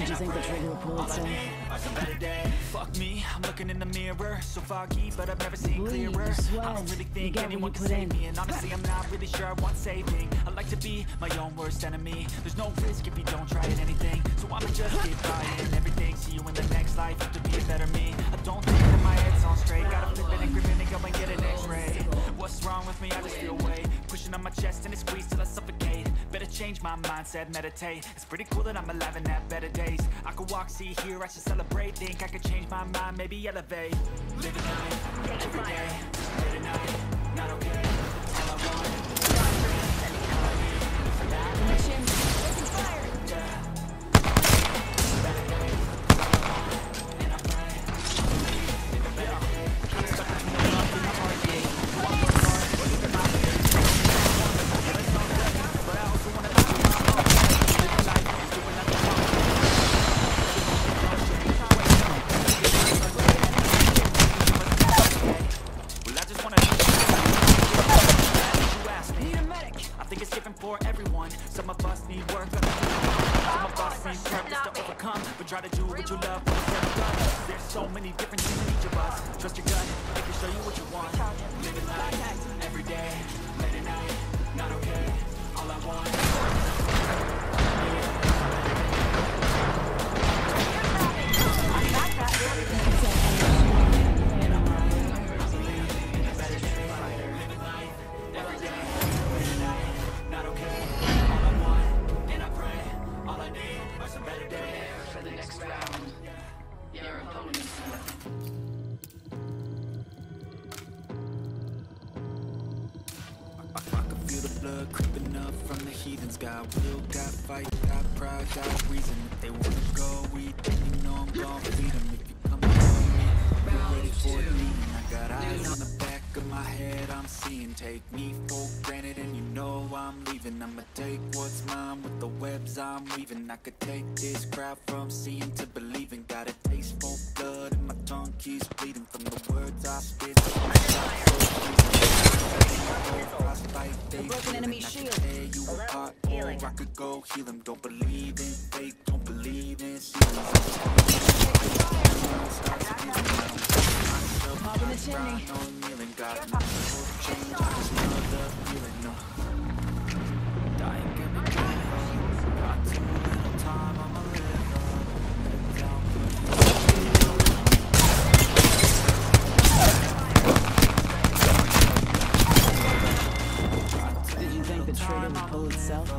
Did you think the trigger would pull itself? Fuck me, I'm looking in the mirror, so foggy, but I've never seen clearer. I don't really think anyone can save me, and honestly I'm not really sure I want saving. I like to be my own worst enemy. There's no risk if you don't try at anything, so I'ma just keep buying everything. See you in the next life, have to be a better me. I don't think that my head's on straight, gotta flip it and grip it and go and get an x-ray. What's wrong with me? I just feel weight pushing on my chest and it squeezes till I suffocate. Better change my mindset, meditate. It's pretty cool that I'm alive and have better days. I could walk, see, hear, I should celebrate. Think I could change my mind, maybe elevate. Living life, every day, late at night, not okay. All I want, for everyone. Some of us need work, some of us need purpose to overcome. But try to do what you love when it's never done. There's so many different things in each of us. Trust your gut, it can show you what you want. Living life, every day, late at night, not okay. All I want. Creeping up from the heathens. Got will, got fight, got pride, got reason. If they wanna go eat, then you know I'm gon' feed them. If you come with me, I'm ready for the meeting. I got eyes on the back of my head, I'm seeing. Take me for granted and you know I'm leaving. I'ma take what's mine with the webs I'm weaving. I could take this crowd from seeing to believing. Got a taste for blood and my tongue keeps bleeding from the words I spit. Broken enemy shield. I could go heal them. Don't believe in fate, don't believe in Pop in the chimney. Got too little time, I'ma live Did you think the trigger would pull itself?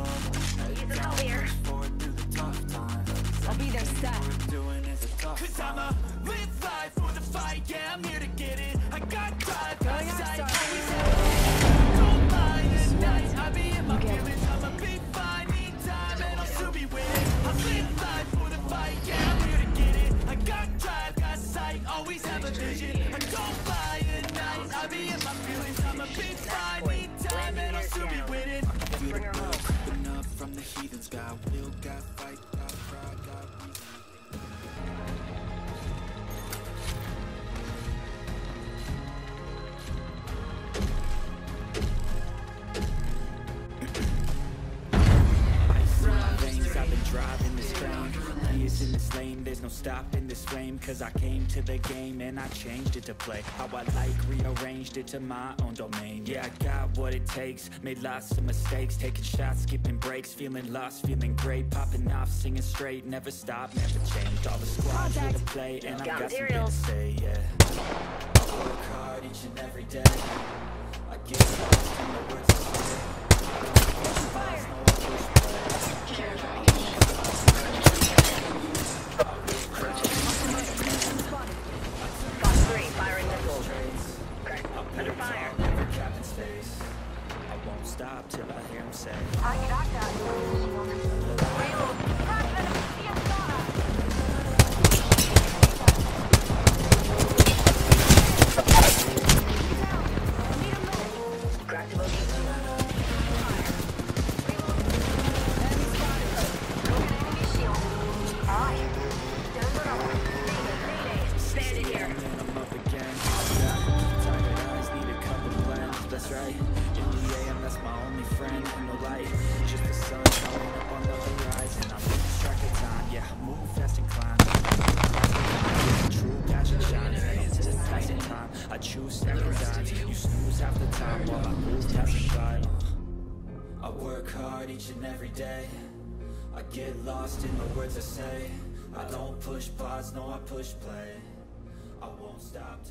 I'll be there stat. Cause I'ma live life for the fight, yeah, I'm here to get it. I got drive, got sight, always don't mind at night. I be in my feelings, I'ma be fine. Need time and I'll still be winning. I live life for the fight, yeah, I'm here to get it. I got drive, got sight, always have a vision. I don't lie at night, I be in my feelings, I'ma be fine. Need time and I'll still be winning. Feel the blood creeping up from the heathens. Got will, got fight, got pride, got reason. I've been driving this train, years in this lane, there's no stopping this flame. Cause I came to the game and I changed it to play how I like, rearranged it to my own domain. Yeah, I got what it takes, made lots of mistakes, taking shots, skipping breaks, feeling lost, feeling great, popping off, singing straight, never stop, never changed. All the squads here to play and I've got something to say, yeah. I work hard each and every day, I get lost in the words I say. Under fire. I won't stop till I hear him say, I got that. I work hard each and every day. I get lost in the words I say. I don't push pause, no I push play. I won't stop.